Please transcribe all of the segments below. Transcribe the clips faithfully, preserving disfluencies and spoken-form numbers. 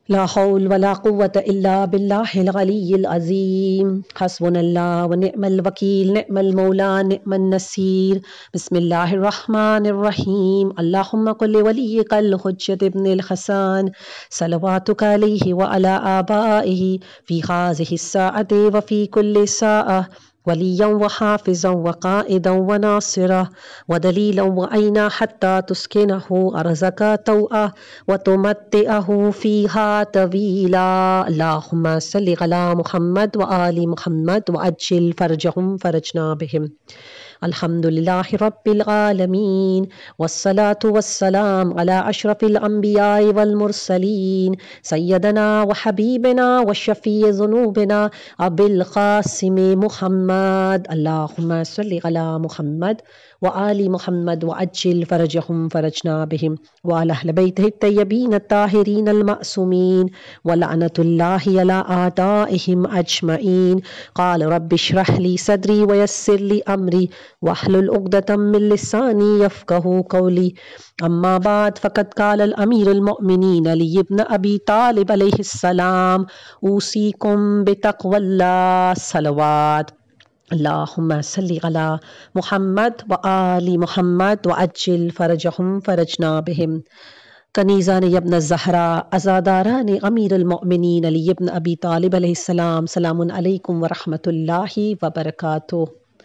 لا حول ولا قوة إلا بالله العلي العظيم حسبنا الله ونعم الوكيل نعم المولى نعم النصير بسم الله الرحمن الرحيم اللهم قل لوليك الحجة ابن الحسن صلواتك عليه وعلى آبائه في هذه الساعة وفي كل ساعة وليا وحافظا وقائدا وناصرا ودليلا وعينا حتى تسكنه أرزك توأه وتمتئه فيها طويلا اللهم صل على محمد وآل محمد وعجل فرجهم فرجنا بهم الحمد لله رب العالمين والصلاة والسلام على أشرف الأنبياء والمرسلين سيدنا وحبيبنا وشفيع ذنوبنا أبي القاسم محمد اللهم صل على محمد وآل محمد وعجل فرجهم فرجنا بهم وعلى أهل بيته الطيبين الطاهرين المعصومين ولعنة الله على أعدائهم أجمعين قال رب اشرح لي صدري ويسر لي أمري واحلل عقدة من لساني يفقهوا قولي أما بعد فقد قال الأمير المؤمنين علي بن أبي طالب عليه السلام أوصيكم بتقوى الله صلوات اللهم صل على محمد وآل محمد وعجل فرجهم فرجنا بهم کنیزان ابن الزہرا ازاداران امیر المؤمنین علی ابن ابی طالب علیہ السلام سلام علیکم ورحمۃ اللہ وبرکاتہ۔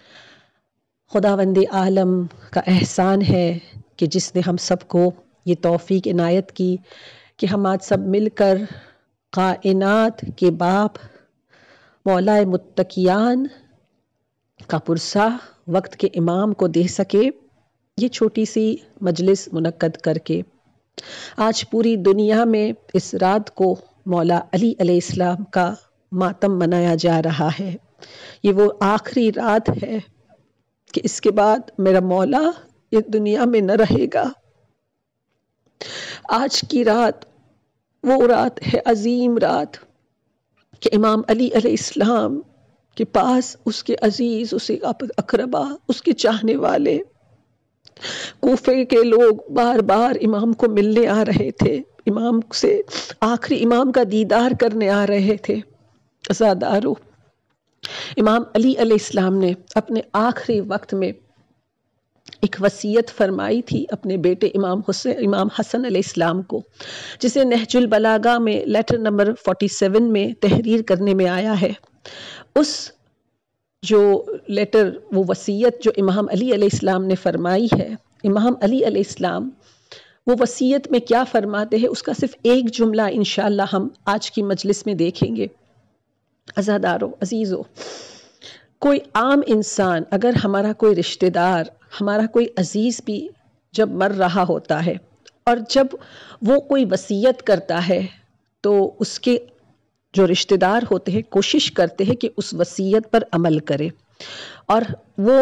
خداوند عالم کا احسان ہے کہ جس نے ہم سب کو یہ توفیق عنایت کی کہ ہم آج سب مل کر کائنات کے باپ مولا متقیان کا پرسہ وقت کے امام کو دے سکے، یہ چھوٹی سی مجلس منعقد کر کے۔ آج پوری دنیا میں اس رات کو مولا علی علیہ السلام کا ماتم منایا جا رہا ہے۔ یہ وہ آخری رات ہے کہ اس کے بعد میرا مولا یہ دنیا میں نہ رہے گا۔ آج کی رات وہ رات ہے، عظیم رات، کہ امام علی علیہ السلام کے پاس اس کے عزیز، اس کے اقربا، اس کے چاہنے والے کوفے کے لوگ بار بار امام کو ملنے آ رہے تھے، امام سے آخری امام کا دیدار کرنے آ رہے تھے۔ عزادارو، امام علی علیہ السلام نے اپنے آخری وقت میں ایک وصیت فرمائی تھی اپنے بیٹے امام حسین امام حسن علیہ السلام کو، جسے نہج البلاغہ میں لیٹر نمبر سینتالیس میں تحریر کرنے میں آیا ہے۔ اس جو لیٹر، وہ وصیت جو امام علی علیہ السلام نے فرمائی ہے، امام علی علیہ السلام وہ وصیت میں کیا فرماتے ہیں، اس کا صرف ایک جملہ انشاءاللہ ہم آج کی مجلس میں دیکھیں گے۔ عزادارو، عزیزو، کوئی عام انسان، اگر ہمارا کوئی رشتہ دار، ہمارا کوئی عزیز بھی جب مر رہا ہوتا ہے اور جب وہ کوئی وصیت کرتا ہے تو اس کے جو رشتہ دار ہوتے ہیں کوشش کرتے ہیں کہ اس وصیت پر عمل کرے، اور وہ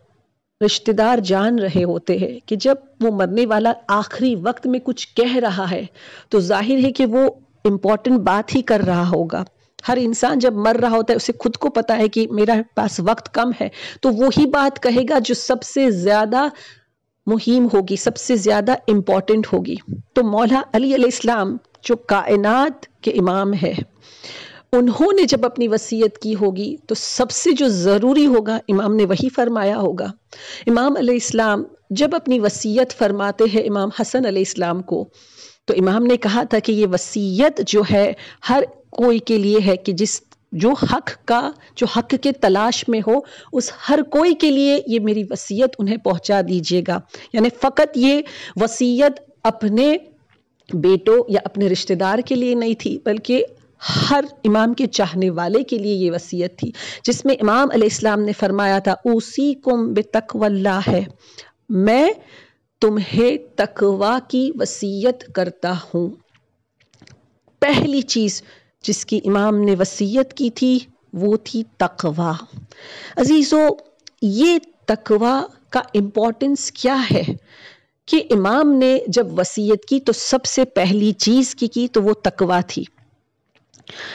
رشتہ دار جان رہے ہوتے ہیں کہ جب وہ مرنے والا آخری وقت میں کچھ کہہ رہا ہے تو ظاہر ہے کہ وہ امپورٹنٹ بات ہی کر رہا ہوگا۔ ہر انسان جب مر رہا ہوتا ہے اسے خود کو پتا ہے کہ میرا پاس وقت کم ہے، تو وہی بات کہے گا جو سب سے زیادہ مہم ہوگی، سب سے زیادہ امپورٹنٹ ہوگی۔ تو مولا علی علیہ السلام جو کائنات کے امام ہے، انہوں نے جب اپنی وصیت کی ہوگی تو سب سے جو ضروری ہوگا امام نے وہی فرمایا ہوگا۔ امام علیہ السلام جب اپنی وصیت فرماتے ہیں امام حسن علیہ السلام کو، تو امام نے کہا تھا کہ یہ وصیت جو ہے ہر کوئی کے لیے ہے کہ جس جو حق کا جو حق کے تلاش میں ہو، اس ہر کوئی کے لیے یہ میری وصیت انہیں پہنچا دیجیے گا۔ یعنی فقط یہ وصیت اپنے بیٹوں یا اپنے رشتہ دار کے لیے نہیں تھی، بلکہ ہر امام کے چاہنے والے کے لیے یہ وصیت تھی، جس میں امام علیہ السلام نے فرمایا تھا اوصیکم بتقوی اللہ ہے، میں تمہیں تقوی کی وصیت کرتا ہوں۔ پہلی چیز جس کی امام نے وصیت کی تھی وہ تھی تقوی۔ عزیزو، یہ تقوی کا امپورٹنس کیا ہے کہ امام نے جب وصیت کی تو سب سے پہلی چیز کی کی تو وہ تقوی تھی۔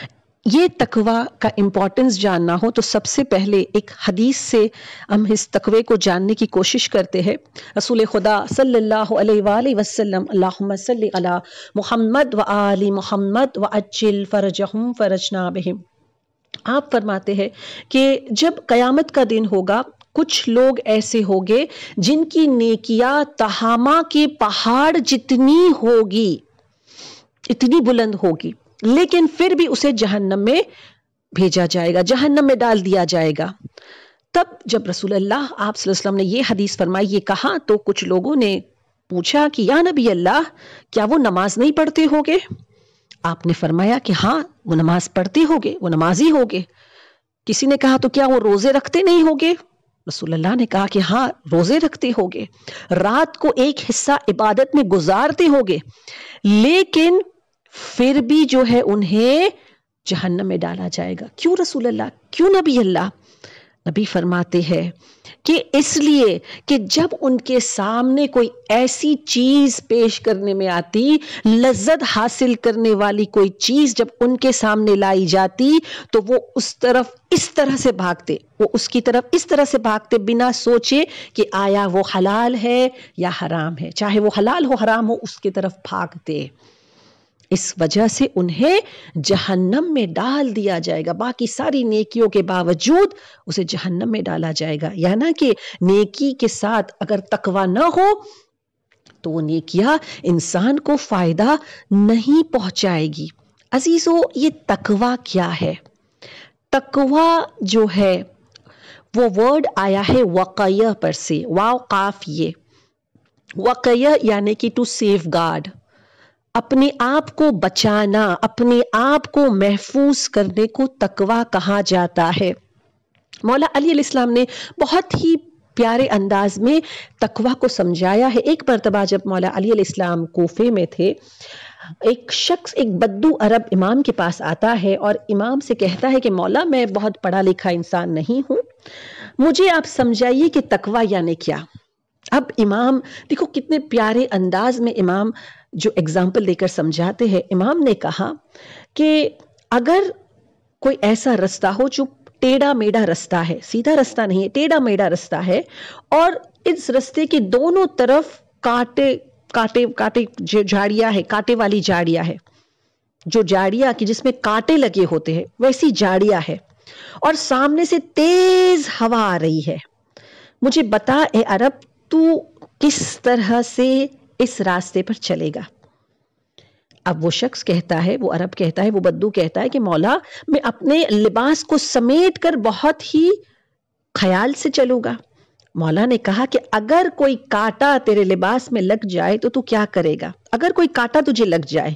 یہ تقوی کا امپورٹنس جاننا ہو تو سب سے پہلے ایک حدیث سے ہم اس تقوی کو جاننے کی کوشش کرتے ہیں. رسول خدا صلی اللہ علیہ وآلہ وسلم اللہم صلی علی محمد و آل محمد و عجل فرجہم فرجنا بہم، آپ فرماتے ہیں کہ جب قیامت کا دن ہوگا کچھ لوگ ایسے ہوگے جن کی نیکیاں تہامہ کے پہاڑ جتنی ہوگی، اتنی بلند ہوگی، لیکن پھر بھی اسے جہنم میں بھیجا جائے گا، جہنم میں ڈال دیا جائے گا. تب جب رسول اللہ آپ صلی اللہ علیہ وسلم نے یہ حدیث فرمائی، یہ کہا، تو کچھ لوگوں نے پوچھا کہ یا نبی اللہ کیا وہ نماز نہیں پڑھتے ہوگے؟ آپ نے فرمایا کہ ہاں وہ نماز پڑھتے ہوگے، وہ نمازی ہوگے. کسی نے کہا تو کیا وہ روزے رکھتے نہیں ہوگے؟ رسول اللہ نے کہا کہ ہاں روزے رکھتے ہوگے، رات کو ایک حصہ عبادت میں گزارتے ہوگے، لیکن پھر بھی جو ہے انہیں جہنم میں ڈالا جائے گا. کیوں رسول اللہ، کیوں نبی اللہ؟ نبی فرماتے ہیں کہ اس لیے کہ جب ان کے سامنے کوئی ایسی چیز پیش کرنے میں آتی، لذت حاصل کرنے والی کوئی چیز جب ان کے سامنے لائی جاتی تو وہ اس طرف اس طرح سے بھاگتے، وہ اس کی طرف اس طرح سے بھاگتے بنا سوچے کہ آیا وہ حلال ہے یا حرام ہے، چاہے وہ حلال ہو حرام ہو اس کی طرف بھاگتے. اس وجہ سے انہیں جہنم میں ڈال دیا جائے گا، باقی ساری نیکیوں کے باوجود اسے جہنم میں ڈالا جائے گا. یعنی کہ نیکی کے ساتھ اگر تقوی نہ ہو تو وہ نیکیاں انسان کو فائدہ نہیں پہنچائے گی. عزیزو، یہ تقوی کیا ہے؟ تقوی جو ہے وہ ورڈ آیا ہے وقیہ پر سے، واو قاف یہ. وقیہ یعنی کہ ٹو سیف گارڈ، اپنے آپ کو بچانا، اپنے آپ کو محفوظ کرنے کو تقوی کہا جاتا ہے. مولا علی علیہ السلام نے بہت ہی پیارے انداز میں تقوی کو سمجھایا ہے. ایک مرتبہ جب مولا علی علیہ السلام کوفے میں تھے، ایک شخص ایک بدو عرب امام کے پاس آتا ہے اور امام سے کہتا ہے کہ مولا میں بہت پڑھا لکھا انسان نہیں ہوں، مجھے آپ سمجھائیے کہ تقوی یعنی کیا. اب امام دیکھو کتنے پیارے انداز میں امام جو اگزامپل دے کر سمجھاتے ہیں. امام نے کہا کہ اگر کوئی ایسا رستہ ہو جو ٹیڑھا میڑھا رستہ ہے، سیدھا رستہ نہیں ہے، ٹیڑھا میڑھا رستہ ہے، اور اس رستے کی دونوں طرف کانٹے کانٹے کانٹے جھاڑیاں ہے، کانٹے والی جھاڑیاں ہے، جو جھاڑیاں کی جس میں کانٹے لگے ہوتے ہیں ویسی جھاڑیاں ہے، اور سامنے سے تیز ہوا آ رہی ہے، مجھے بتا اے عرب تو کس طرح سے اس راستے پر چلے گا؟ اب وہ شخص کہتا ہے، وہ عرب کہتا ہے، وہ بدو کہتا ہے کہ مولا میں اپنے لباس کو سمیٹ کر بہت ہی خیال سے چلوں گا. مولا نے کہا کہ اگر کوئی کانٹا تیرے لباس میں لگ جائے تو تو کیا کرے گا؟ اگر کوئی کانٹا تجھے لگ جائے،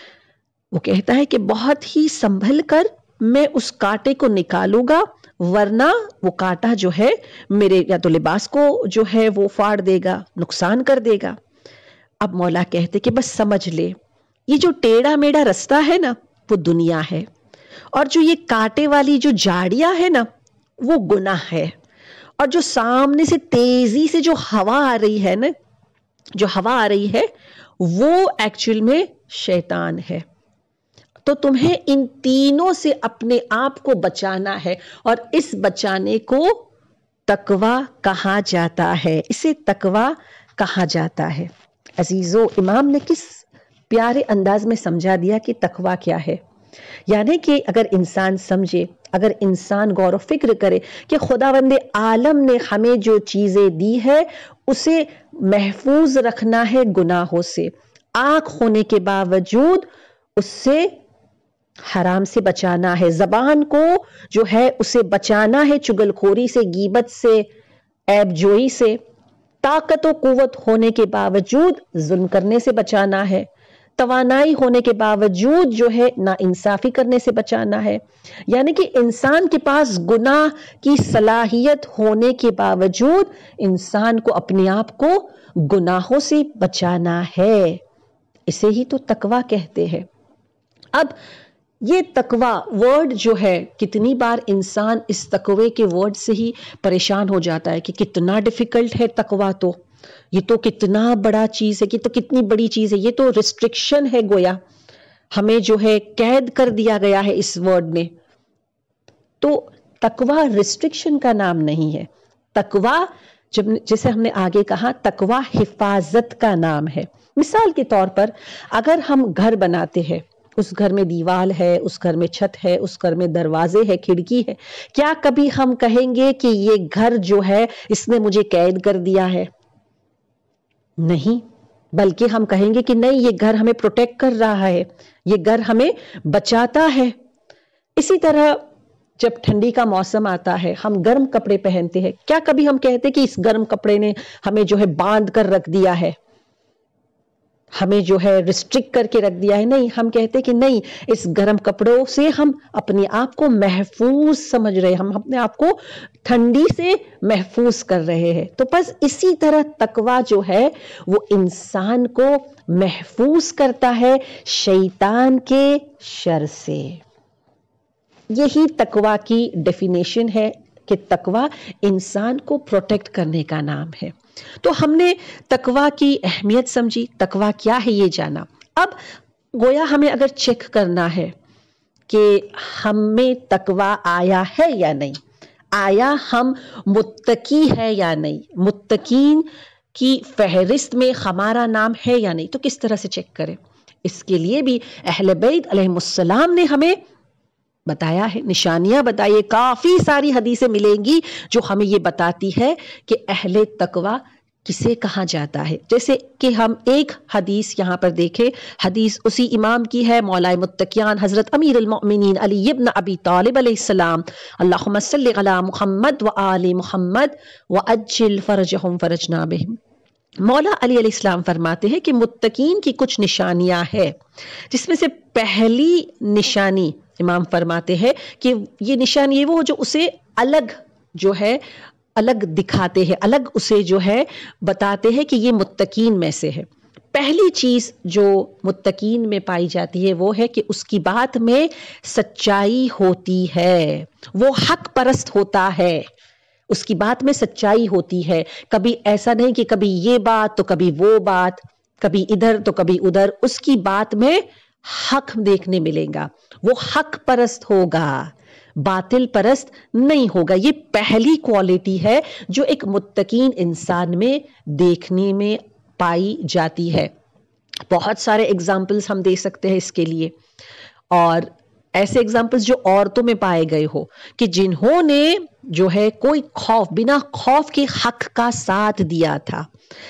وہ کہتا ہے کہ بہت ہی سنبھل کر میں اس کانٹے کو نکالوں گا، ورنہ وہ کانٹا جو ہے میرے یا تو لباس کو جو ہے وہ پھاڑ دے گا، نقصان کر دے گا. اب مولا کہتے کہ بس سمجھ لے، یہ جو ٹیڑھا میڑھا رستہ ہے نا وہ دنیا ہے، اور جو یہ کانٹے والی جو جھاڑیاں ہے نا وہ گناہ ہے، اور جو سامنے سے تیزی سے جو ہوا آ رہی ہے نا، جو ہوا آ رہی ہے وہ ایکچوئل میں شیطان ہے. تو تمہیں ان تینوں سے اپنے آپ کو بچانا ہے، اور اس بچانے کو تقوی کہا جاتا ہے، اسے تقوی کہا جاتا ہے. عزیزو، امام نے کس پیارے انداز میں سمجھا دیا کہ تقوی کیا ہے. یعنی کہ اگر انسان سمجھے، اگر انسان غور و فکر کرے کہ خداوند عالم نے ہمیں جو چیزیں دی ہے اسے محفوظ رکھنا ہے گناہوں سے، آنکھ ہونے کے باوجود اس سے حرام سے بچانا ہے، زبان کو جو ہے اسے بچانا ہے چگل خوری سے، غیبت سے، عیب جوئی سے، طاقت و قوت ہونے کے باوجود ظلم کرنے سے بچانا ہے، توانائی ہونے کے باوجود جو ہے نا انصافی کرنے سے بچانا ہے. یعنی کہ انسان کے پاس گناہ کی صلاحیت ہونے کے باوجود انسان کو اپنے آپ کو گناہوں سے بچانا ہے، اسے ہی تو تقوی کہتے ہیں. اب یہ تقوی ورڈ جو ہے، کتنی بار انسان اس تقوی کے ورڈ سے ہی پریشان ہو جاتا ہے کہ کتنا ڈیفیکلٹ ہے تقوی، تو یہ تو کتنا بڑا چیز ہے، یہ تو کتنی بڑی چیز ہے، یہ تو ریسٹرکشن ہے گویا. ہمیں جو ہے قید کر دیا گیا ہے اس ورڈ نے. تو تقوی ریسٹرکشن کا نام نہیں ہے. تقوی جب جیسے ہم نے آگے کہا تقوی حفاظت کا نام ہے. مثال کے طور پر اگر ہم گھر بناتے ہیں، اس گھر میں دیوال ہے، اس گھر میں چھت ہے، اس گھر میں دروازے ہے، کھڑکی ہے، کیا کبھی ہم کہیں گے کہ یہ گھر جو ہے اس نے مجھے قید کر دیا ہے؟ نہیں، بلکہ ہم کہیں گے کہ نہیں، یہ گھر ہمیں پروٹیکٹ کر رہا ہے، یہ گھر ہمیں بچاتا ہے. اسی طرح جب ٹھنڈی کا موسم آتا ہے، ہم گرم کپڑے پہنتے ہیں، کیا کبھی ہم کہتے کہ اس گرم کپڑے نے ہمیں جو ہے باندھ کر رکھ دیا ہے، ہمیں جو ہے ریسٹرکٹ کر کے رکھ دیا ہے؟ نہیں، ہم کہتے کہ نہیں، اس گرم کپڑوں سے ہم اپنے آپ کو محفوظ سمجھ رہے ہیں، ہم اپنے آپ کو ٹھنڈی سے محفوظ کر رہے ہیں. تو بس اسی طرح تقوی جو ہے وہ انسان کو محفوظ کرتا ہے شیطان کے شر سے. یہی تقوی کی ڈیفینیشن ہے کہ تقوی انسان کو پروٹیکٹ کرنے کا نام ہے. تو ہم نے تقوی کی اہمیت سمجھی، تقوی کیا ہے یہ جانا. اب گویا ہمیں اگر چیک کرنا ہے کہ ہمیں تقوی آیا ہے یا نہیں، آیا ہم متقی ہے یا نہیں، متقین کی فہرست میں ہمارا نام ہے یا نہیں، تو کس طرح سے چیک کریں؟ اس کے لیے بھی اہل بیت علیہ السلام نے ہمیں بتایا ہے، نشانیاں بتائیے. کافی ساری حدیثیں ملیں گی جو ہمیں یہ بتاتی ہے کہ اہل تقوی کسے کہا جاتا ہے. جیسے کہ ہم ایک حدیث یہاں پر دیکھیں، حدیث اسی امام کی ہے، مولا متقیان حضرت امیر المؤمنین علی ابن ابی طالب علیہ السلام، اللہم صلی علی محمد و آل محمد وعجل فرجہم فرجنا بہم. مولا علی علیہ السلام فرماتے ہیں کہ متقین کی کچھ نشانیاں ہیں، جس میں سے پہلی نشانی امام فرماتے ہیں کہ یہ نشانی وہ جو اسے الگ جو ہے الگ دکھاتے ہیں، الگ اسے جو ہے بتاتے ہیں کہ یہ متقین میں سے ہے. پہلی چیز جو متقین میں پائی جاتی ہے وہ ہے کہ اس کی بات میں سچائی ہوتی ہے، وہ حق پرست ہوتا ہے، اس کی بات میں سچائی ہوتی ہے. کبھی ایسا نہیں کہ کبھی یہ بات تو کبھی وہ بات، کبھی ادھر تو کبھی ادھر. اس کی بات میں حق دیکھنے ملے گا، وہ حق پرست ہوگا، باطل پرست نہیں ہوگا. یہ پہلی کوالٹی ہے جو ایک متقین انسان میں دیکھنے میں پائی جاتی ہے. بہت سارے اگزامپلز ہم دے سکتے ہیں اس کے لیے، اور ایسے اگزامپلز جو عورتوں میں پائے گئے ہو کہ جنہوں نے جو ہے کوئی خوف، بنا خوف کے حق کا ساتھ دیا تھا،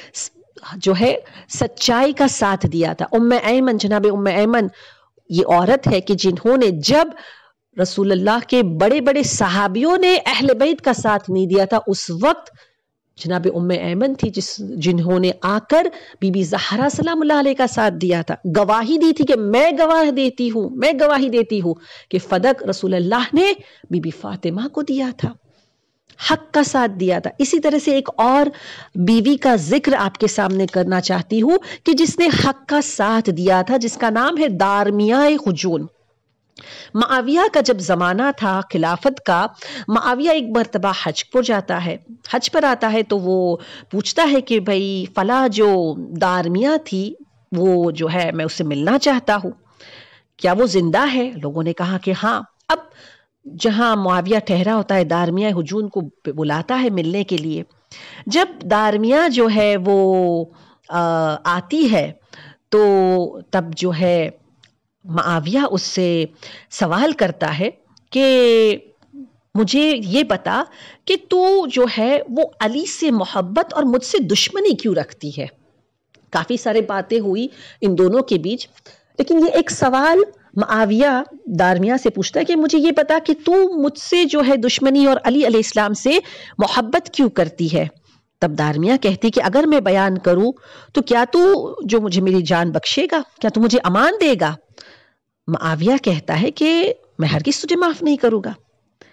جو ہے سچائی کا ساتھ دیا تھا. ام ایمن، جناب ام ایمن یہ عورت ہے کہ جنہوں نے جب رسول اللہ کے بڑے بڑے صحابیوں نے اہل بیت کا ساتھ نہیں دیا تھا، اس وقت جناب ام ایمن تھی جس جنہوں نے آ کر بی بی زہرا سلام اللہ علیہ کا ساتھ دیا تھا، گواہی دی تھی کہ میں گواہ دیتی ہوں میں گواہی دیتی ہوں کہ فدق رسول اللہ نے بی بی فاطمہ کو دیا تھا، حق کا ساتھ دیا تھا. اسی طرح سے ایک اور بیوی کا ذکر آپ کے سامنے کرنا چاہتی ہوں کہ جس نے حق کا ساتھ دیا تھا، جس کا نام ہے دارمیہ حجون. معاویہ کا جب زمانہ تھا خلافت کا، معاویہ ایک مرتبہ حج پر جاتا ہے، حج پر آتا ہے تو وہ پوچھتا ہے کہ بھئی فلاں جو دارمیہ تھی وہ جو ہے میں اس سے ملنا چاہتا ہوں، کیا وہ زندہ ہے؟ لوگوں نے کہا کہ ہاں. اب جہاں معاویہ ٹھہرا ہوتا ہے دارمیہ حجون کو بلاتا ہے ملنے کے لیے. جب دارمیہ جو ہے وہ آتی ہے تو تب جو ہے معاویہ اس سے سوال کرتا ہے کہ مجھے یہ بتا کہ تو جو ہے وہ علی سے محبت اور مجھ سے دشمنی کیوں رکھتی ہے. کافی سارے باتیں ہوئی ان دونوں کے بیچ، لیکن یہ ایک سوال معاویہ دارمیہ سے پوچھتا ہے کہ مجھے یہ بتا کہ تو مجھ سے جو ہے دشمنی اور علی علیہ السلام سے محبت کیوں کرتی ہے. تب دارمیہ کہتی کہ اگر میں بیان کروں تو کیا تو جو مجھے میری جان بخشے گا، کیا تو مجھے امان دے گا؟ معاویہ کہتا ہے کہ میں ہرگز تجھے معاف نہیں کروں گا،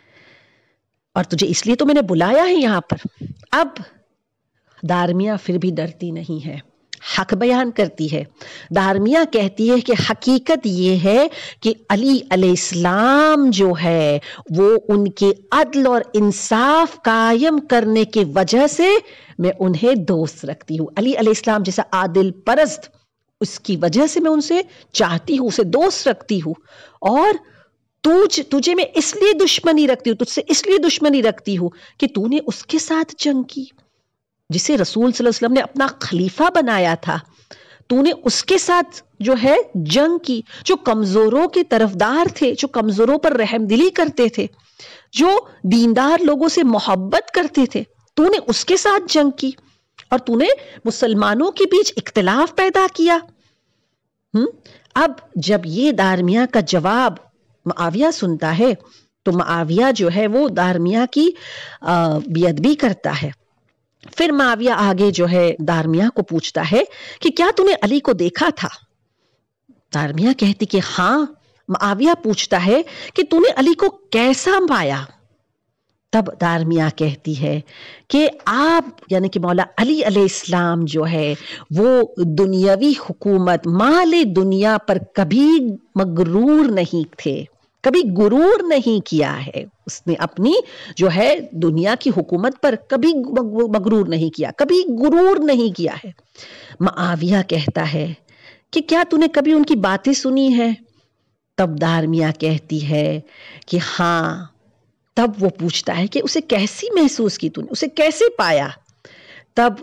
اور تجھے اس لیے تو میں نے بلایا ہے یہاں پر. اب دارمیہ پھر بھی ڈرتی نہیں ہے، حق بیان کرتی ہے. دارمیہ کہتی ہے کہ حقیقت یہ ہے کہ علی علیہ السلام جو ہے وہ ان کے عدل اور انصاف قائم کرنے کی وجہ سے میں انہیں دوست رکھتی ہوں. علی علیہ السلام جیسا عادل پرست اس کی وجہ سے میں ان سے چاہتی ہوں، اسے دوست رکھتی ہوں، اور تجھ تجھے میں اس لیے دشمنی رکھتی ہوں، تجھ سے اس لیے دشمنی رکھتی ہوں کہ تو نے اس کے ساتھ جنگ کی جسے رسول صلی اللہ علیہ وسلم نے اپنا خلیفہ بنایا تھا، تو نے اس کے ساتھ جو ہے جنگ کی، جو کمزوروں کے طرفدار تھے، جو کمزوروں پر رحم دلی کرتے تھے، جو دیندار لوگوں سے محبت کرتے تھے، تو نے اس کے ساتھ جنگ کی، اور تو نے مسلمانوں کے بیچ اختلاف پیدا کیا۔ ہم اب جب یہ دارمیہ کا جواب معاویہ سنتا ہے تو معاویہ جو ہے وہ دارمیہ کی بے ادبی کرتا ہے۔ پھر معاویہ آگے جو ہے دارمیہ کو پوچھتا ہے کہ کیا تو نے علی کو دیکھا تھا؟ دارمیہ کہتی کہ ہاں۔ معاویہ پوچھتا ہے کہ تو نے علی کو کیسا پایا؟ تب دارمیہ کہتی ہے کہ آپ یعنی کہ مولا علی علیہ السلام جو ہے وہ دنیاوی حکومت، مال دنیا پر کبھی مغرور نہیں تھے، کبھی غرور نہیں کیا ہے، اس نے اپنی جو ہے دنیا کی حکومت پر کبھی مغرور نہیں کیا، کبھی غرور نہیں کیا ہے۔ معاویہ کہتا ہے کہ کیا تو نے کبھی ان کی باتیں سنی ہیں؟ تب دارمیہ کہتی ہے کہ ہاں۔ تب وہ پوچھتا ہے کہ اسے کیسی محسوس کی تو نے، اسے کیسے پایا؟ تب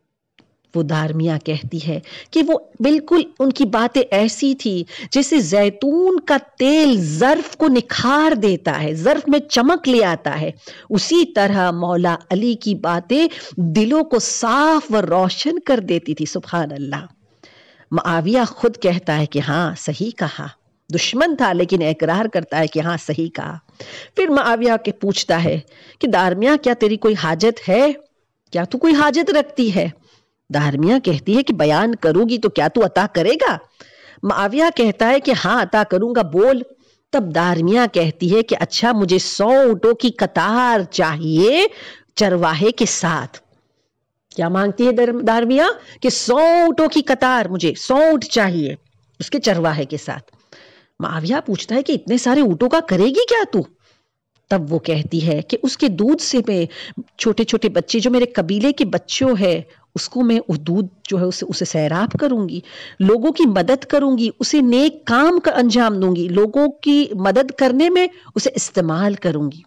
وہ دارمیہ کہتی ہے کہ وہ بالکل ان کی باتیں ایسی تھی جیسے زیتون کا تیل ظرف کو نکھار دیتا ہے، ظرف میں چمک لے آتا ہے، اسی طرح مولا علی کی باتیں دلوں کو صاف و روشن کر دیتی تھی۔ سبحان اللہ۔ معاویہ خود کہتا ہے کہ ہاں صحیح کہا، دشمن تھا لیکن اقرار کرتا ہے کہ ہاں صحیح کہا۔ پھر معاویہ کے پوچھتا ہے کہ دارمیہ کیا تیری کوئی حاجت ہے؟ کیا تو کوئی حاجت رکھتی ہے؟ دارمیہ کہتی ہے کہ بیان کروں گی تو کیا تو عطا کرے گا؟ معاویہ کہتا ہے کہ ہاں عطا کروں گا، بول۔ تب دارمیہ کہتی ہے کہ اچھا مجھے سو اونٹوں کی قطار چاہیے چرواہے کے ساتھ۔ کیا مانگتی ہے دارمیہ؟ کہ سو اونٹوں کی قطار، مجھے سو اونٹ چاہیے اس کے چرواہے کے ساتھ۔ معاویہ پوچھتا ہے کہ اتنے سارے اونٹوں کا کرے گی کیا تو؟ تب وہ کہتی ہے کہ اس کے دودھ سے میں چھوٹے چھوٹے بچے جو میرے قبیلے کے بچوں ہے اس کو میں دودھ جو ہے اسے اسے سیراب کروں گی، لوگوں کی مدد کروں گی، اسے نیک کام کا انجام دوں گی، لوگوں کی مدد کرنے میں اسے استعمال کروں گی۔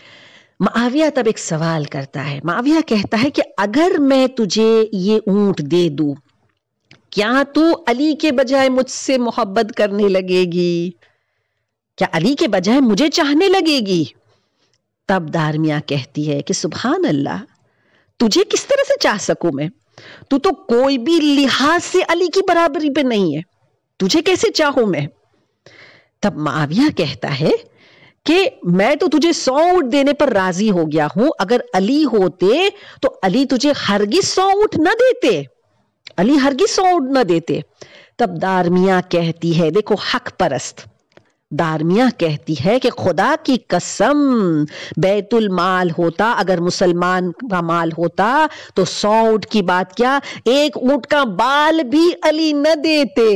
معاویہ تب ایک سوال کرتا ہے، معاویہ کہتا ہے کہ اگر میں تجھے یہ اونٹ دے دوں کیا تو علی کے بجائے مجھ سے محبت کرنے لگے گی؟ کیا علی کے بجائے مجھے چاہنے لگے گی؟ تب دارمیہ کہتی ہے کہ سبحان اللہ، تجھے کس طرح سے چاہ سکوں میں؟ تو تو کوئی بھی لحاظ سے علی کی برابری پہ نہیں ہے، تجھے کیسے چاہوں میں؟ تب معاویہ کہتا ہے کہ میں تو تجھے سو اونٹ دینے پر راضی ہو گیا ہوں، اگر علی ہوتے تو علی تجھے ہرگز سو اونٹ نہ دیتے، علی ہرگز سو اونٹ نہ دیتے۔ تب دارمیہ کہتی ہے، دیکھو حق پرست دارمیہ کہتی ہے کہ خدا کی قسم بیت المال ہوتا، اگر مسلمان کا مال ہوتا تو سو اونٹ کی بات کیا، ایک اونٹ کا بال بھی علی نہ دیتے۔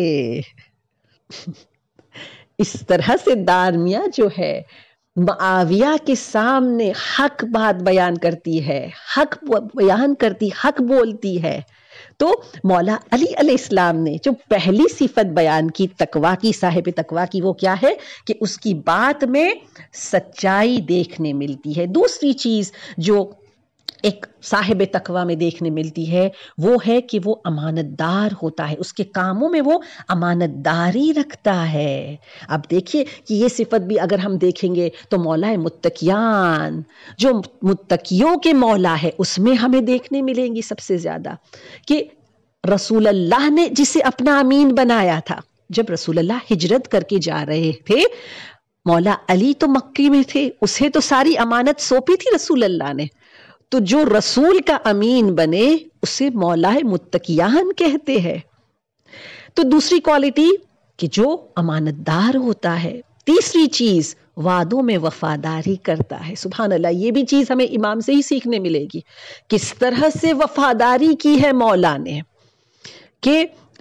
اس طرح سے دارمیہ جو ہے معاویہ کے سامنے حق بات بیان کرتی ہے، حق بیان کرتی، حق بولتی ہے۔ تو مولا علی علیہ السلام نے جو پہلی صفت بیان کی تقویٰ کی، صاحب تقویٰ کی، وہ کیا ہے کہ اس کی بات میں سچائی دیکھنے ملتی ہے۔ دوسری چیز جو ایک صاحب تقویٰ میں دیکھنے ملتی ہے وہ ہے کہ وہ امانت دار ہوتا ہے، اس کے کاموں میں وہ امانت داری رکھتا ہے۔ اب دیکھیے کہ یہ صفت بھی اگر ہم دیکھیں گے تو مولا متقیان جو متقیوں کے مولا ہے اس میں ہمیں دیکھنے ملیں گی سب سے زیادہ، کہ رسول اللہ نے جسے اپنا امین بنایا تھا، جب رسول اللہ ہجرت کر کے جا رہے تھے، مولا علی تو مکی میں تھے، اسے تو ساری امانت سونپی تھی رسول اللہ نے، تو جو رسول کا امین بنے اسے مولا متقیان کہتے ہیں۔ تو دوسری کوالٹی کہ جو امانت دار ہوتا ہے۔ تیسری چیز وعدوں میں وفاداری کرتا ہے۔ سبحان اللہ، یہ بھی چیز ہمیں امام سے ہی سیکھنے ملے گی، کس طرح سے وفاداری کی ہے مولا نے، کہ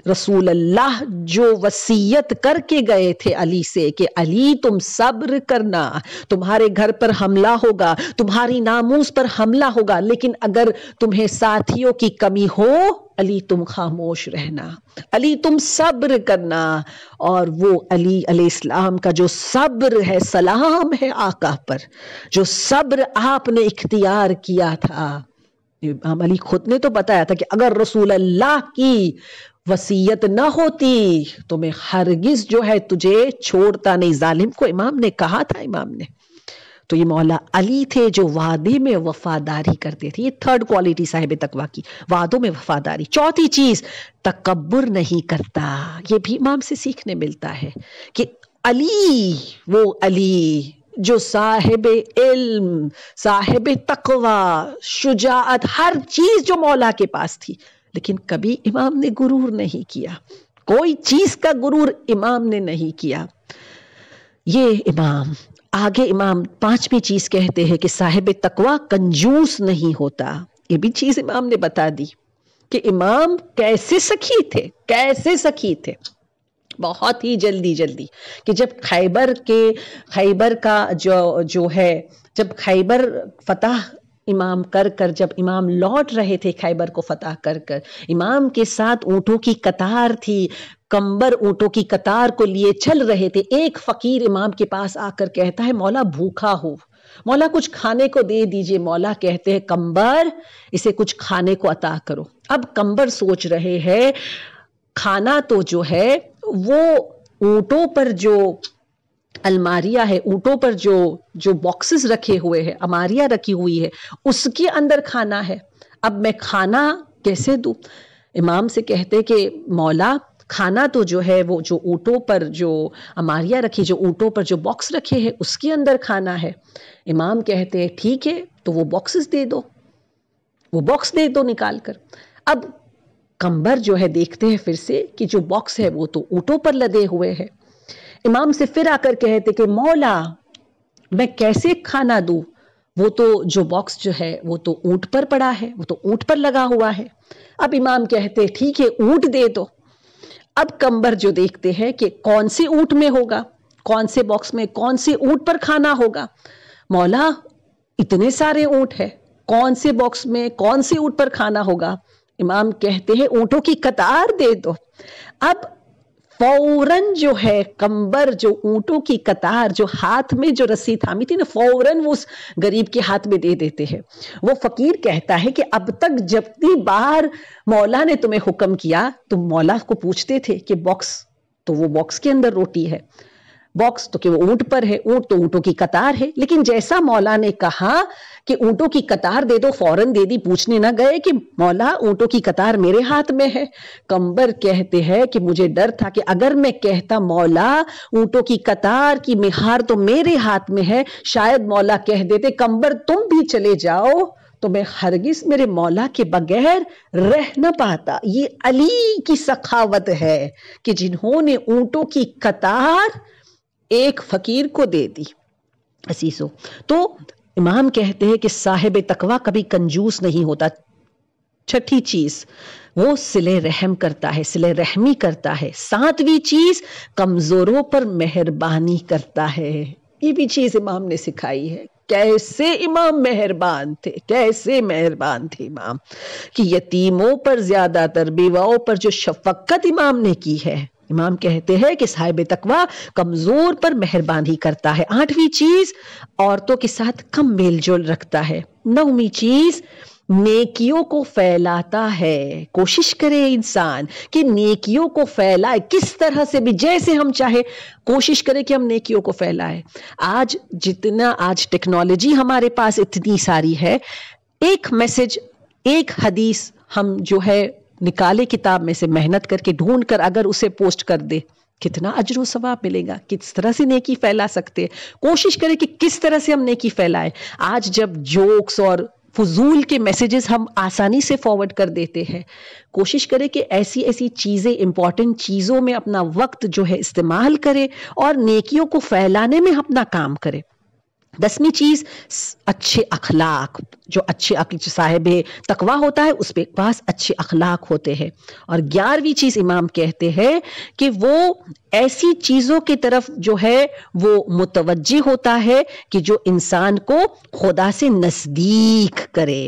رسول اللہ جو وصیت کر کے گئے تھے علی سے کہ علی تم صبر کرنا، تمہارے گھر پر حملہ ہوگا، تمہاری ناموس پر حملہ ہوگا، لیکن اگر تمہیں ساتھیوں کی کمی ہو علی تم خاموش رہنا، علی تم صبر کرنا۔ اور وہ علی علیہ السلام کا جو صبر ہے، سلام ہے آقا پر، جو صبر آپ نے اختیار کیا تھا۔ امام علی خود نے تو بتایا تھا کہ اگر رسول اللہ کی وصیت نہ ہوتی تو میں ہرگز جو ہے تجھے چھوڑتا نہیں، ظالم کو امام نے کہا تھا۔ امام نے تو یہ مولا علی تھے جو وعدے میں وفاداری کرتے تھے۔ یہ تھرڈ کوالٹی صاحب تقویٰ کی، وعدوں میں وفاداری۔ چوتھی چیز، تکبر نہیں کرتا۔ یہ بھی امام سے سیکھنے ملتا ہے کہ علی وہ علی جو صاحب علم، صاحب تقویٰ، شجاعت، ہر چیز جو مولا کے پاس تھی، لیکن کبھی امام نے غرور نہیں کیا، کوئی چیز کا غرور امام نے نہیں کیا۔ یہ امام آگے امام پانچویں چیز کہتے ہیں کہ صاحب تقویٰ کنجوس نہیں ہوتا۔ یہ بھی چیز امام نے بتا دی کہ امام کیسے سخی تھے، کیسے سخی تھے۔ بہت ہی جلدی جلدی کہ جب خیبر کے خیبر کا جو جو ہے جب خیبر فتح امام کر کر جب امام لوٹ رہے تھے خیبر کو فتح کر کر، امام کے ساتھ اونٹوں کی قطار تھی، کمبر اونٹوں کی قطار کو لیے چل رہے تھے۔ ایک فقیر امام کے پاس آ کر کہتا ہے مولا بھوکا ہو، مولا کچھ کھانے کو دے دیجئے۔ مولا کہتے ہیں کمبر اسے کچھ کھانے کو عطا کرو۔ اب کمبر سوچ رہے ہیں کھانا تو جو ہے وہ اونٹوں پر جو الماریاں ہے، اونٹوں پر جو جو باکسز رکھے ہوئے ہیں، اماریاں رکھی ہوئی ہے، اس کے اندر کھانا ہے۔ اب میں کھانا کیسے دوں؟ امام سے کہتے کہ مولا کھانا تو جو ہے وہ جو اونٹوں پر جو اماریاں رکھی، جو اونٹوں پر جو باکس رکھے ہیں اس کے اندر کھانا ہے۔ امام کہتے ٹھیک ہے تو وہ باکسز دے دو، وہ باکس دے دو نکال کر۔ اب کمبر جو ہے دیکھتے ہیں پھر سے کہ جو باکس ہے وہ تو اونٹوں پر لدے ہوئے ہے۔ امام سے پھر آ کر کہتے کہ مولا میں کیسے کھانا دوں؟ وہ تو جو باکس جو ہے وہ تو اونٹ پر پڑا ہے، وہ تو اونٹ پر لگا ہوا ہے۔ اب امام کہتے ٹھیک ہے اونٹ دے دو۔ اب کمبر جو دیکھتے ہیں کہ کون سے اونٹ میں ہوگا، کون سے باکس میں، کون سے اونٹ پر کھانا ہوگا۔ مولا اتنے سارے اونٹ ہے، کون سے باکس میں کون سے اونٹ پر کھانا ہوگا؟ امام کہتے ہیں اونٹوں کی قطار دے دو۔ اب فوراً جو ہے کمبر جو اونٹوں کی قطار جو ہاتھ میں جو رسی تھامی تھی نا، فوراً وہ اس غریب کے ہاتھ میں دے دیتے ہیں۔ وہ فقیر کہتا ہے کہ اب تک جتنی بار مولا نے تمہیں حکم کیا تم مولا کو پوچھتے تھے کہ باکس تو وہ باکس کے اندر روٹی ہے، باکس تو کہ وہ اونٹ پر ہے، اونٹ تو اونٹوں کی قطار ہے، لیکن جیسا مولا نے کہا کہ اونٹوں کی قطار دے دو فوراً دے دی، پوچھنے نہ گئے کہ مولا اونٹوں کی قطار میرے ہاتھ میں ہے۔ کمبر کہتے ہیں کہ مجھے ڈر تھا کہ اگر میں کہتا مولا اونٹوں کی قطار کی مہار تو میرے ہاتھ میں ہے، شاید مولا کہہ دیتے کمبر تم بھی چلے جاؤ تو میں ہرگز میرے مولا کے بغیر رہ نہ پاتا۔ یہ علی کی سخاوت ہے کہ جنہوں نے اونٹوں کی قطار ایک فقیر کو دے دی۔ عزیزو تو امام کہتے ہیں کہ صاحب تقویٰ کبھی کنجوس نہیں ہوتا۔ چھٹی چیز وہ صلہ رحم کرتا ہے، صلہ رحمی کرتا ہے۔ ساتویں چیز کمزوروں پر مہربانی کرتا ہے۔ یہ بھی چیز امام نے سکھائی ہے۔ کیسے امام مہربان تھے، کیسے مہربان تھے امام کہ یتیموں پر زیادہ تر، بیواؤں پر جو شفقت امام نے کی ہے۔ امام کہتے ہیں کہ صاحب تقویٰ کمزور پر مہربانی کرتا ہے۔ آٹھویں چیز عورتوں کے ساتھ کم میل جول رکھتا ہے۔ نویں چیز نیکیوں کو پھیلاتا ہے۔ کوشش کرے انسان کہ نیکیوں کو پھیلائے، کس طرح سے بھی جیسے ہم چاہے کوشش کرے کہ ہم نیکیوں کو پھیلائے۔ آج جتنا آج ٹیکنالوجی ہمارے پاس اتنی ساری ہے، ایک میسج، ایک حدیث ہم جو ہے نکالے کتاب میں سے محنت کر کے ڈھونڈ کر اگر اسے پوسٹ کر دے، کتنا اجر و ثواب ملے گا، کس طرح سے نیکی پھیلا سکتے۔ کوشش کرے کہ کس طرح سے ہم نیکی پھیلائے۔ آج جب جوکس اور فضول کے میسیجز ہم آسانی سے فارورڈ کر دیتے ہیں، کوشش کرے کہ ایسی ایسی چیزیں، امپورٹنٹ چیزوں میں اپنا وقت جو ہے استعمال کرے اور نیکیوں کو پھیلانے میں اپنا کام کرے۔ دسویں چیز اچھے اخلاق، جو اچھے عقل صاحب تقویٰ ہوتا ہے اس پہ پاس اچھے اخلاق ہوتے ہیں. اور گیارہویں چیز امام کہتے ہیں کہ وہ ایسی چیزوں کی طرف جو ہے وہ متوجہ ہوتا ہے کہ جو انسان کو خدا سے نزدیک کرے،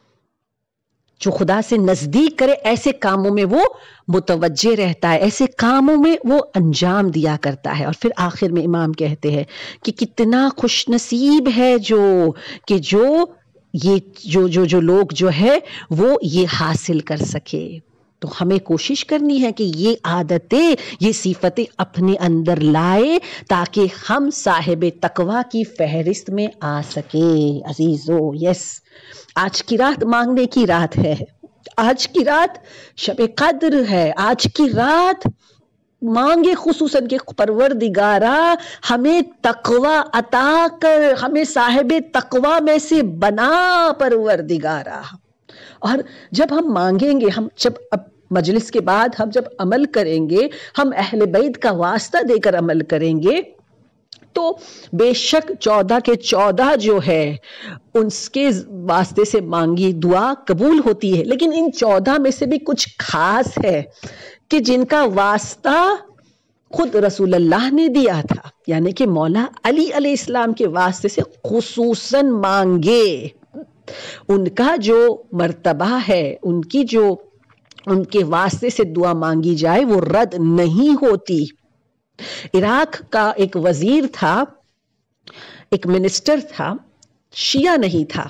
جو خدا سے نزدیک کرے، ایسے کاموں میں وہ متوجہ رہتا ہے، ایسے کاموں میں وہ انجام دیا کرتا ہے. اور پھر آخر میں امام کہتے ہیں کہ کتنا خوش نصیب ہے جو کہ جو یہ جو جو جو لوگ جو ہے وہ یہ حاصل کر سکے. تو ہمیں کوشش کرنی ہے کہ یہ عادتیں، یہ صفتیں اپنے اندر لائے تاکہ ہم صاحب تقویٰ کی فہرست میں آ سکیں. عزیزو، یس، آج کی رات مانگنے کی رات ہے، آج کی رات شب قدر ہے، آج کی رات مانگے خصوصاً کہ پروردگارا ہمیں تقویٰ عطا کر، ہمیں صاحب تقویٰ میں سے بنا پروردگارا. اور جب ہم مانگیں گے، ہم جب اب مجلس کے بعد ہم جب عمل کریں گے، ہم اہل بیت کا واسطہ دے کر عمل کریں گے، تو بے شک چودہ کے چودہ جو ہے ان کے واسطے سے مانگی دعا قبول ہوتی ہے. لیکن ان چودہ میں سے بھی کچھ خاص ہے کہ جن کا واسطہ خود رسول اللہ نے دیا تھا، یعنی کہ مولا علی علیہ السلام کے واسطے سے خصوصاً مانگے. ان کا جو مرتبہ ہے، ان کی جو ان کے واسطے سے دعا مانگی جائے وہ رد نہیں ہوتی. عراق کا ایک وزیر تھا، ایک منسٹر تھا، شیعہ نہیں تھا.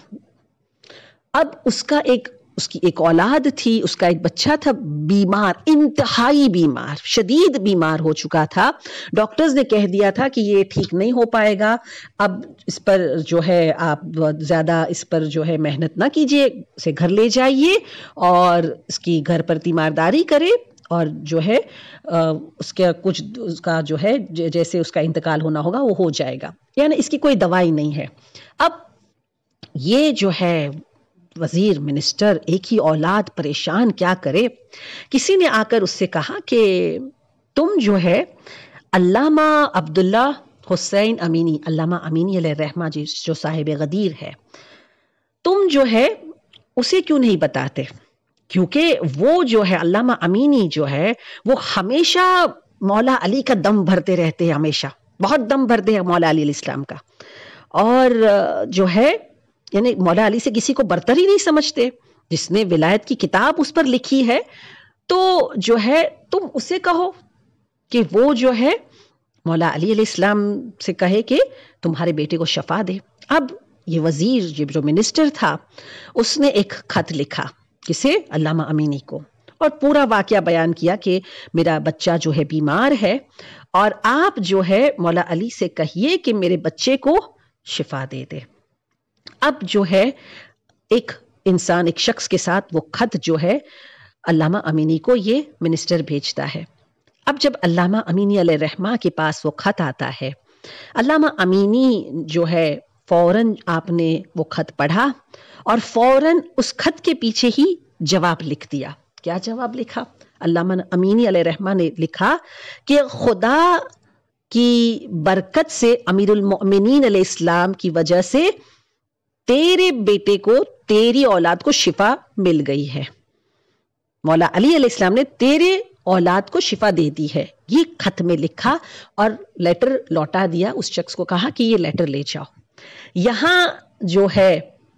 اب اس کا ایک اس کی ایک اولاد تھی، اس کا ایک بچہ تھا بیمار، انتہائی بیمار، شدید بیمار ہو چکا تھا. ڈاکٹرز نے کہہ دیا تھا کہ یہ ٹھیک نہیں ہو پائے گا، اب اس پر جو ہے آپ زیادہ اس پر جو ہے محنت نہ کیجیے، اسے گھر لے جائیے اور اس کی گھر پر تیمارداری کرے، اور جو ہے اس کا کچھ اس کا جو ہے جیسے اس کا انتقال ہونا ہوگا وہ ہو جائے گا، یعنی اس کی کوئی دوائی نہیں ہے. اب یہ جو ہے وزیر منسٹر، ایک ہی اولاد، پریشان، کیا کرے. کسی نے آ کر اس سے کہا کہ تم جو ہے علامہ عبداللہ حسین امینی، علامہ امینی علیہ الرحمہ جی جو صاحب غدیر ہے، تم جو ہے اسے کیوں نہیں بتاتے؟ کیونکہ وہ جو ہے علامہ امینی جو ہے وہ ہمیشہ مولا علی کا دم بھرتے رہتے ہیں، ہمیشہ بہت دم بھرتے ہیں مولا علی علیہ السلام کا، اور جو ہے یعنی مولا علی سے کسی کو برتر ہی نہیں سمجھتے. جس نے ولایت کی کتاب اس پر لکھی ہے تو جو ہے تم اسے کہو کہ وہ جو ہے مولا علی علیہ السلام سے کہے کہ تمہارے بیٹے کو شفا دے. اب یہ وزیر جو منسٹر تھا اس نے ایک خط لکھا، کسے؟ علامہ امینی کو، اور پورا واقعہ بیان کیا کہ میرا بچہ جو ہے بیمار ہے اور آپ جو ہے مولا علی سے کہیے کہ میرے بچے کو شفا دے دے. اب جو ہے ایک انسان، ایک شخص کے ساتھ وہ خط جو ہے علامہ امینی کو یہ منسٹر بھیجتا ہے. اب جب علامہ امینی علیہ الرحمہ کے پاس وہ خط آتا ہے، علامہ امینی جو ہے فوراً آپ نے وہ خط پڑھا اور فوراً اس خط کے پیچھے ہی جواب لکھ دیا. کیا جواب لکھا؟ علامہ امینی علیہ الرحمہ نے لکھا کہ خدا کی برکت سے، امیر المؤمنین علیہ السلام کی وجہ سے تیرے بیٹے کو، تیری اولاد کو شفا مل گئی ہے. مولا علی علیہ السلام نے تیرے اولاد کو شفا دے دی ہے. یہ خط میں لکھا اور لیٹر لوٹا دیا. اس شخص کو کہا کہ یہ لیٹر لے جاؤ. یہاں جو ہے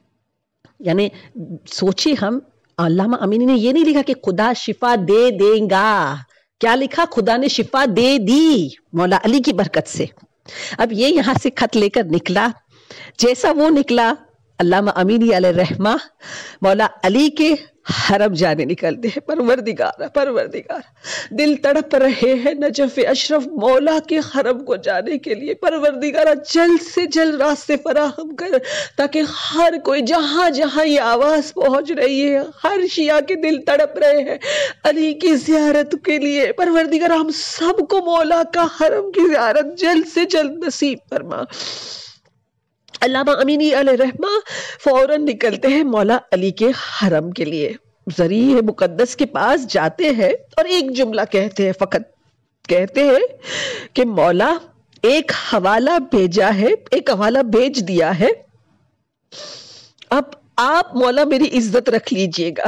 یعنی سوچے ہم، علامہ امینی نے یہ نہیں لکھا کہ خدا شفا دے دیں گا، کیا لکھا؟ خدا نے شفا دے دی مولا علی کی برکت سے. اب یہ یہاں سے خط لے کر نکلا، جیسا وہ نکلا علامہ امینی علیہ الرحمہ مولا علی کے حرم جانے نکلتے ہیں. پروردگار پروردگار دل تڑپ رہے ہیں نجف اشرف مولا کے حرم کو جانے کے لیے. پروردگار جلد سے جلد راستے فراہم کر تاکہ ہر کوئی، جہاں جہاں یہ آواز پہنچ رہی ہے، ہر شیعہ کے دل تڑپ رہے ہیں علی کی زیارت کے لیے. پروردگار ہم سب کو مولا کا حرم کی زیارت جلد سے جلد نصیب فرما. علامہ امینی علیہ الرحمہ فوراً نکلتے ہیں مولا علی کے حرم کے لیے. ذریعہ مقدس کے پاس جاتے ہیں اور ایک جملہ کہتے ہیں، فقط کہتے ہیں کہ مولا ایک حوالہ بھیجا ہے، ایک حوالہ بھیج دیا ہے، اب آپ مولا میری عزت رکھ لیجئے گا،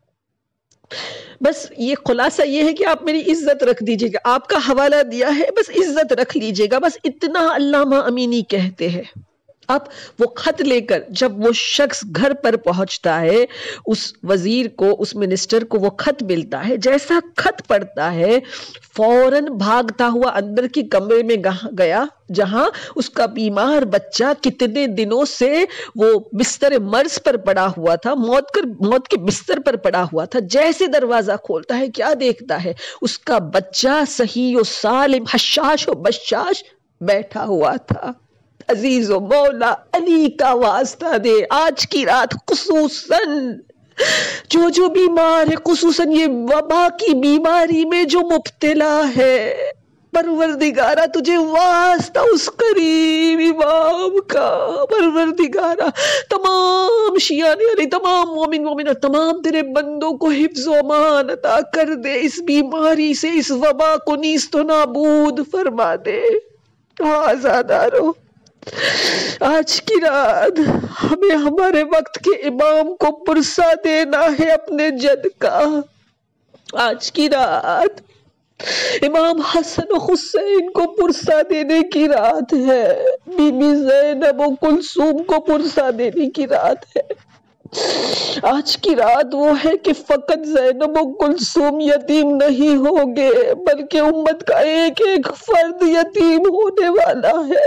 بس یہ خلاصہ یہ ہے کہ آپ میری عزت رکھ دیجئے گا، آپ کا حوالہ دیا ہے، بس عزت رکھ لیجئے گا، بس اتنا علامہ امینی کہتے ہیں۔ اب وہ خط لے کر جب وہ شخص گھر پر پہنچتا ہے، اس وزیر کو، اس منسٹر کو وہ خط ملتا ہے، جیسا خط پڑھتا ہے فوراً بھاگتا ہوا اندر کی کمرے میں گیا جہاں اس کا بیمار بچہ کتنے دنوں سے وہ بستر مرض پر پڑا ہوا تھا، موت کر موت کے بستر پر پڑا ہوا تھا۔ جیسے دروازہ کھولتا ہے کیا دیکھتا ہے؟ اس کا بچہ صحیح و سالم، حشاش و بشاش بیٹھا ہوا تھا۔ عزیز و مولا علی کا واسطہ دے، آج کی رات خصوصاً جو جو بیمار ہے، خصوصاً یہ وبا کی بیماری میں جو مبتلا ہے، پروردگارہ تجھے واسطہ اس قریب امام کا، پروردگارہ تمام شیعان علی، تمام مومن مومنہ، تمام تیرے بندوں کو حفظ و امان عطا کر دے، اس بیماری سے، اس وبا کو نیست و نابود فرما دے۔ آزادارو، آج کی رات ہمیں ہمارے وقت کے امام کو پرسہ دینا ہے اپنے جد کا۔ آج کی رات امام حسن و حسین کو پرسہ دینے کی رات ہے، بی بی زینب و کلثوم کو پرسہ دینے کی رات ہے۔ آج کی رات وہ ہے کہ فقط زینب و کلثوم یتیم نہیں ہوں گے، بلکہ امت کا ایک ایک فرد یتیم ہونے والا ہے۔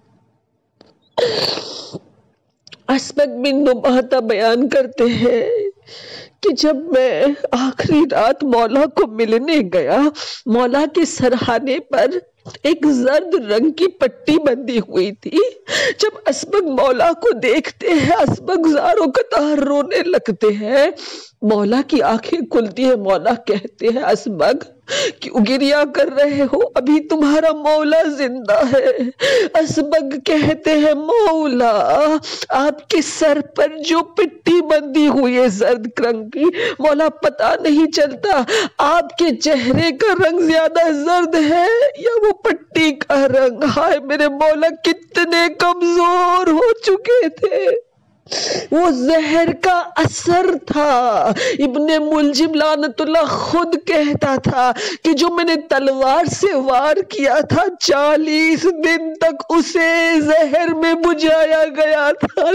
اسبق بن نبہتہ بیان کرتے ہیں کہ جب میں آخری رات مولا کو ملنے گیا، مولا کے سرہانے پر ایک زرد رنگ کی پٹی بندھی ہوئی تھی۔ جب اسبق مولا کو دیکھتے ہیں، اسبق زار و قطار رونے لگتے ہیں، مولا کی آنکھیں کھلتی ہیں، مولا کہتے ہیں اسبق کیوں گریہ کر رہے ہو؟ ابھی تمہارا مولا زندہ ہے۔ اسبق کہتے ہیں مولا آپ کے سر پر جو پٹی بندھی ہوئی ہے زرد رنگ کی، مولا پتہ نہیں چلتا آپ کے چہرے کا رنگ زیادہ زرد ہے یا وہ پٹی کا رنگ۔ ہائے میرے مولا کتنے کمزور ہو چکے تھے، وہ زہر کا اثر تھا۔ ابن ملجم لعنت اللہ خود کہتا تھا کہ جو میں نے تلوار سے وار کیا تھا، چالیس دن تک اسے زہر میں بجھایا گیا تھا۔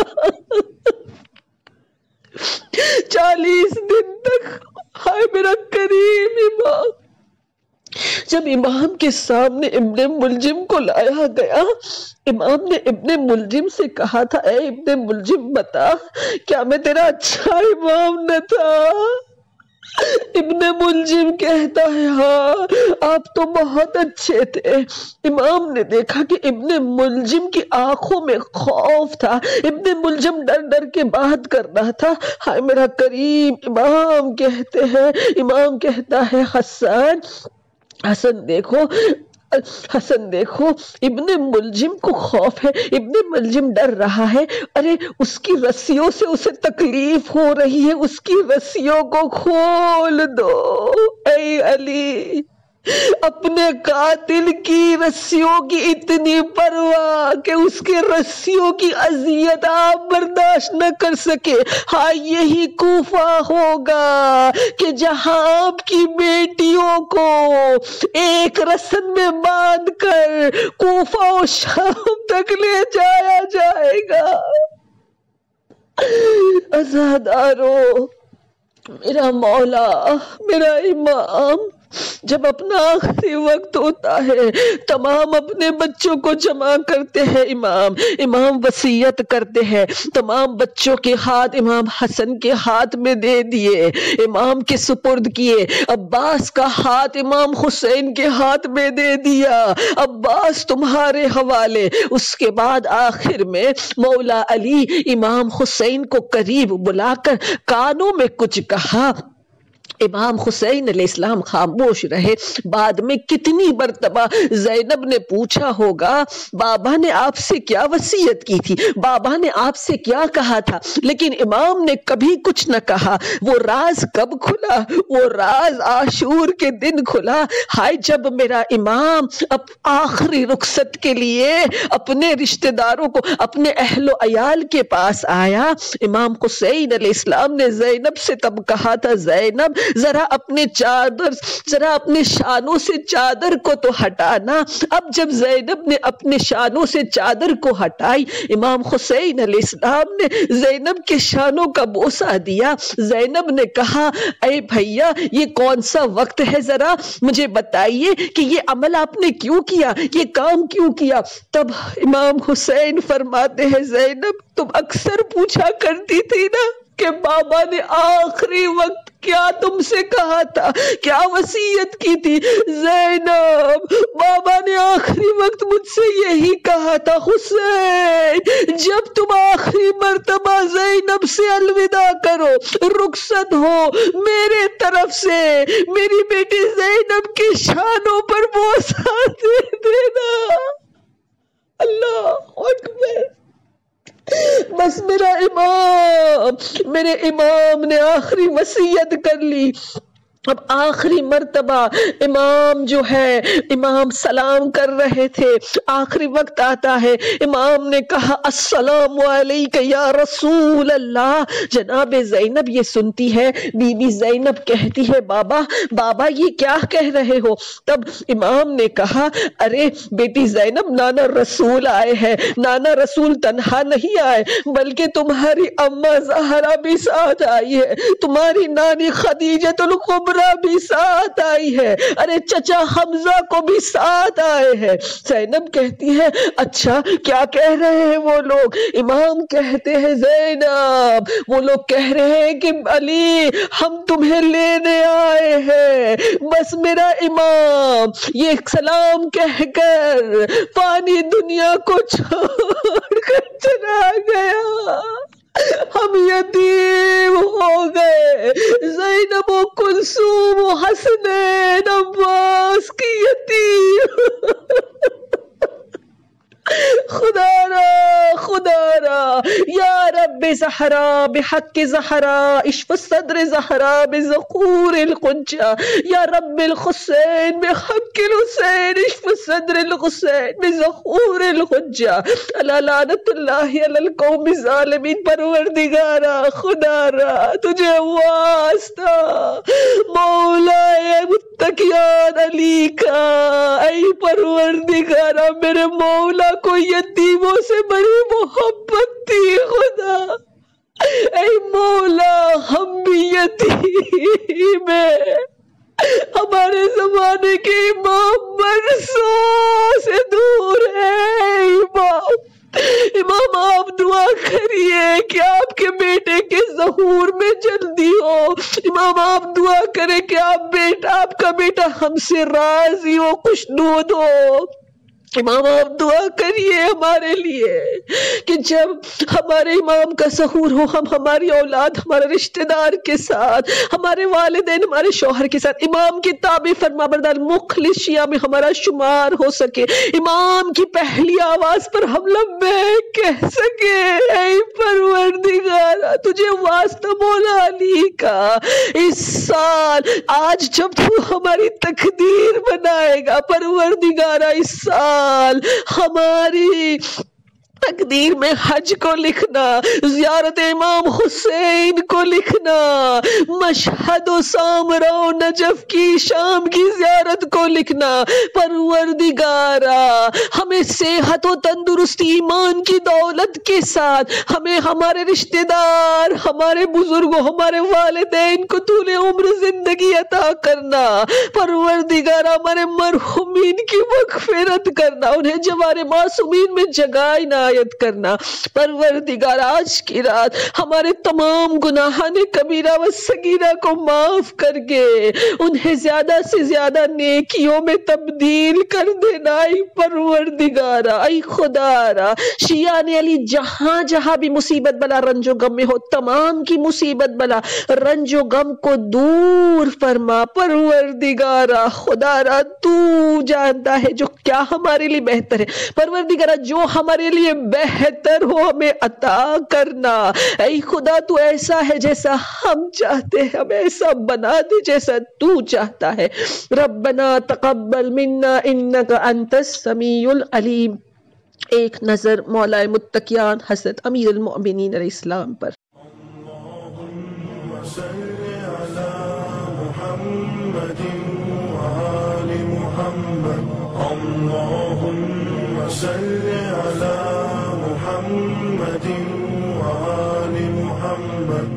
چالیس دن تک، ہائے میرا کریم امام۔ جب امام کے سامنے ابن ملجم کو لایا گیا، امام نے ابن ملجم سے کہا تھا اے ابن ملجم بتا کیا میں تیرا اچھا امام نہ تھا؟ ابن ملجم کہتا ہے ہاں آپ تو بہت اچھے تھے۔ امام نے دیکھا کہ ابن ملجم کی آنکھوں میں خوف تھا، ابن ملجم ڈر ڈر کے بات کر رہا تھا۔ ہائے میرا کریم امام کہتے ہیں، امام کہتا ہے حسن حسن دیکھو حسن دیکھو ابن ملجم کو خوف ہے، ابن ملجم ڈر رہا ہے، ارے اس کی رسیوں سے اسے تکلیف ہو رہی ہے، اس کی رسیوں کو کھول دو۔ اے علی، اپنے قاتل کی رسیوں کی اتنی پرواہ کہ اس کے رسیوں کی اذیت آپ برداشت نہ کر سکے۔ ہاں یہی کوفہ ہوگا کہ جہاں آپ کی بیٹیوں کو ایک رسن میں باندھ کر کوفہ و شام تک لے جایا جائے گا۔ عزادارو، میرا مولا، میرا امام جب اپنا آخری وقت ہوتا ہے تمام اپنے بچوں کو جمع کرتے ہیں، امام امام وصیت کرتے ہیں، تمام بچوں کے ہاتھ امام حسن کے ہاتھ میں دے دیے، امام کے سپرد کیے، عباس کا ہاتھ امام حسین کے ہاتھ میں دے دیا، عباس تمہارے حوالے۔ اس کے بعد آخر میں مولا علی امام حسین کو قریب بلا کر کانوں میں کچھ کہا، امام حسین علیہ السلام خاموش رہے. بعد میں کتنی مرتبہ زینب نے پوچھا ہوگا بابا نے آپ سے کیا وصیت کی تھی, بابا نے آپ سے کیا کہا تھا, لیکن امام نے کبھی کچھ نہ کہا. وہ راز کب کھلا؟ وہ راز عاشور کے دن کھلا. ہائے جب میرا امام اب آخری رخصت کے لیے اپنے رشتہ داروں کو, اپنے اہل و عیال کے پاس آیا, امام حسین علیہ السلام نے زینب سے تب کہا تھا زینب ذرا اپنے چادر ذرا اپنے شانوں سے چادر کو تو ہٹانا. اب جب زینب نے اپنے شانوں سے چادر کو ہٹائی, امام حسین علیہ السلام نے زینب کے شانوں کا بوسہ دیا. زینب نے کہا اے بھیا یہ کون سا وقت ہے, ذرا مجھے بتائیے کہ یہ عمل آپ نے کیوں کیا, یہ کام کیوں کیا. تب امام حسین فرماتے ہیں زینب تم اکثر پوچھا کرتی تھی نا کہ بابا نے آخری وقت کیا تم سے کہا تھا, کیا وصیت کی تھی. زینب بابا نے آخری وقت مجھ سے یہی کہا تھا حسین جب تم آخری مرتبہ زینب سے الوداع کرو, رخصت ہو, میرے طرف سے میری بیٹی زینب کے شانوں پر بوسہ دے دینا. اللہ اکبر. بس میرا امام میرے امام نے آخری وصیت کر لی. اب آخری مرتبہ امام جو ہے امام سلام کر رہے تھے, آخری وقت آتا ہے, امام نے کہا السلام علیک یا رسول اللہ. جناب زینب یہ سنتی ہے, بی بی زینب کہتی ہے بابا بابا یہ کیا کہہ رہے ہو. تب امام نے کہا ارے بیٹی زینب نانا رسول آئے ہیں, نانا رسول تنہا نہیں آئے بلکہ تمہاری اماں زہرا بھی ساتھ آئی ہے, تمہاری نانی خدیجۃ الکبریٰ بھی ساتھ آئی ہے, ارے چچا حمزہ کو بھی ساتھ آئے ہیں. زینب کہتی ہے اچھا کیا کہہ رہے ہیں وہ لوگ. امام کہتے ہیں زینب وہ لوگ کہہ رہے ہیں کہ علی ہم تمہیں لینے آئے ہیں. بس میرا امام یہ سلام کہہ کر پانی دنیا کو چھوڑ کر چلا گیا. ہم یتیم ہو گئے. زینب و کلثوم و حسنین عباس کی یتیم. خدا را خدا را یا رب زہرا بحق زہرا اشف صدر زہرا بذخور القنچہ یا رب الحسین بحق الحسین اشف صدر الحسین بذخور القنچہ. اللہ لعنت اللہ علی القوم الظالمین. پروردگارا خدا را تجھے واسطہ مولا متقیان علی کا, اے پروردگارا میرے مولا کو یتیموں سے بڑی محبت تھی. خدا اے مولا ہم بھی یتیم ہیں, ہمارے زمانے کے امام برسوں سے دور ہے. امام امام آپ دعا کریے کہ آپ کے بیٹے کے ظہور میں جلدی ہو. امام آپ دعا کرے کہ آپ بیٹا آپ کا بیٹا ہم سے راضی ہو, خوشنود ہو. امام آپ دعا کریے ہمارے لیے کہ جب ہمارے امام کا ظہور ہو ہم ہماری اولاد ہمارے رشتہ دار کے ساتھ, ہمارے والدین ہمارے شوہر کے ساتھ امام کی تابع فرما بردار مخلص شیعہ میں ہمارا شمار ہو سکے. امام کی پہلی آواز پر ہم لبیک کہہ سکے. اے پروردگارا تجھے واسطہ مولا علی کا اس سال آج جب تو ہماری تقدیر بنائے گا پروردگارا اس سال ہماری تقدیر میں حج کو لکھنا, زیارت امام حسین کو لکھنا, مشہد و سامرا و نجف کی شام کی زیارت کو لکھنا. پروردگارا ہمیں صحت و تندرستی ایمان کی دولت کے ساتھ ہمیں ہمارے رشتہ دار ہمارے بزرگوں ہمارے والدین کو طول عمر زندگی عطا کرنا. پروردگارا ہمارے مرحومین کی مغفرت کرنا, انہیں جوار معصومین میں جگہ نہ عنایت کرنا۔ پروردگار آج کی رات ہمارے تمام گناہان کبیرہ و صغیرہ کو معاف کر کے انہیں زیادہ سے زیادہ نیکیوں میں تبدیل کر دینا۔ اے پروردگارا، اے خدارا، شیعان علی جہاں جہاں بھی مصیبت بلا رنج و غم میں ہو، تمام کی مصیبت بلا رنج و غم کو دور فرما۔ پروردگارا خدارا، تو جانتا ہے جو کیا ہمارے لیے بہتر ہے۔ پروردگارا، جو ہمارے لیے بہتر ہو ہمیں عطا کرنا۔ اے خدا، تو ایسا ہے جیسا ہم چاہتے ہیں، ہمیں ایسا بنا دے جیسا تو چاہتا ہے۔ ربنا تقبل منا انک انت السمیع العلیم۔ ایک نظر مولا متقیان حضرت امیر المؤمنین علیہ السلام پر۔ اللهم صل على محمد وآل محمد، اللهم صل على